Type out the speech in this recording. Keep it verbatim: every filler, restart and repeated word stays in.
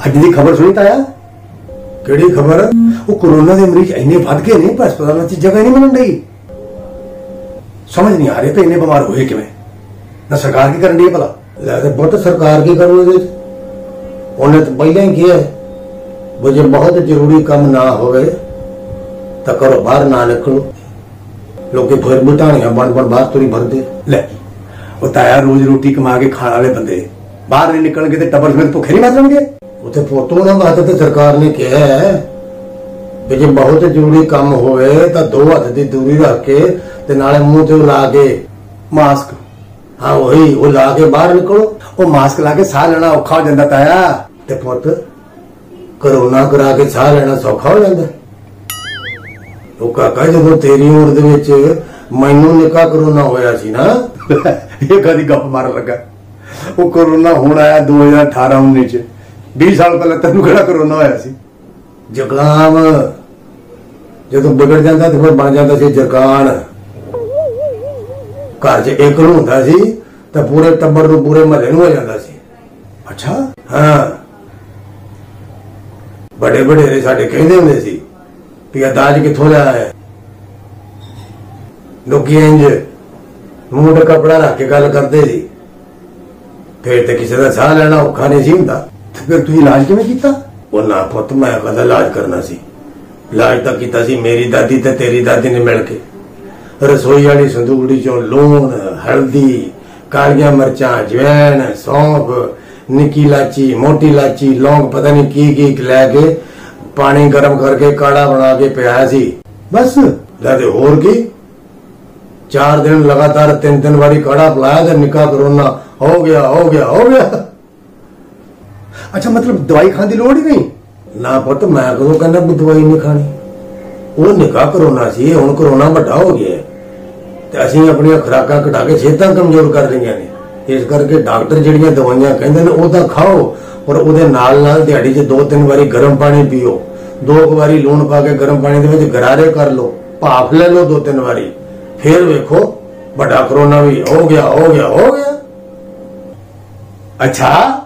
ਅੱਜ ਦੀ खबर सुनी ताया? ਕਿਹੜੀ खबर? वो कोरोना के मरीज इन्ने वध गए ने पर अस्पतालों च जगह नहीं मिलन रही। समझ नहीं आ रही तो इन्ने बीमार हुए किवें? ना सरकार की करन दी भला? ਲੈ ਤੇ ਬਹੁਤ ਸਰਕਾਰ ਕੀ ਕਰੂ ਇਹਦੇ ਚ? ਉਹਨੇ ਤਾਂ ਪਹਿਲਾਂ ਹੀ ਕਿਹਾ वो जो बहुत जरूरी काम ना होवे तो करो बाहर ना निकलो। लोग फिर बुटाणियां बन बन बाहर तुरी भरदे। ले वो ताया रोज रोटी कमा के खाने वाले बंदे बाहर नहीं निकलणगे ते टब्बर फिर भुखे नहीं मर जाणगे। उते फोटो ना बात तो सरकार ने कहा है कि जो बहुत जरूरी काम होवे तो दो हाथ की दूरी रख के ते नाले मुंह ते ला के मास्क, हाँ वही वो ला के बाहर निकलो। वो मास्क ला के साह लेना औखा हो जाता ताया। ते पुत कोरोना करा के साह लेना सौखा हो जाता। तो काका जो तेरी उम्र दे विच मैनू निका कोरोना होया सी ना ये कदी गप मार लगा। वो कोरोना होना आया दो हजार अठारह उन्नीस च बीस साल पहले तेन केड़ा कोरोना होया सी? जुकाम जो बिगड़ जाता तो फिर बन जाता सी जकान। घर च एक नूं हुंदा सी तो पूरे टब्बर नूं पूरे महल्ले नूं हो जाता सी। अच्छा हाँ बड़े बड़े साडे कहंदे हुंदे सी भी अदाज कित्थों लिया है। लोग इंज मूंह ते कपड़ा रख के गल करते सी। फिर तो किसी का साह लेना औखा नहीं सी हुंदा। फिर तू इलाज किवें कीता? वो ना पुत मैं कदा इलाज करना सी। इलाज तो किया सी मेरी दादी ते तेरी दादी ने मिल के। रसोई वाली संदूकड़ी चो लूण हल्दी कालियां मिर्चां जवैन सौंफ निकी इलाची मोटी इलाची लौंग पता नहीं की की लैके पानी गर्म करके काढ़ा बना के पियाया सी। बस लै ते होर की चार दिन लगातार तीन तीन बारी काढ़ा पिलाया तो निका कोरोना हो गया हो गया हो गया। अच्छा मतलब दवाई खाने की लोड़ ही नहीं? ना पुत मैं कदों कहना भी दवाई नहीं खानी। वो निका कोरोना सी हुण कोरोना बड़ा हो गया ते असीं अपनी खुराकां घटा के सेहतां कमजोर कर लईआं ने। इस करके डॉक्टर जिहड़ियां दवाइयां कहंदे ने ओह तां खाओ पर उहदे नाल नाल दिहाड़ी च दो तीन बारी गर्म पानी पीओ। दो बारी लूण पा के गर्म पानी दे विच गरारे कर लो भाफ ले लो दो तीन बारी फिर वेखो बड़ा कोरोना भी हो गया हो गया हो गया। अच्छा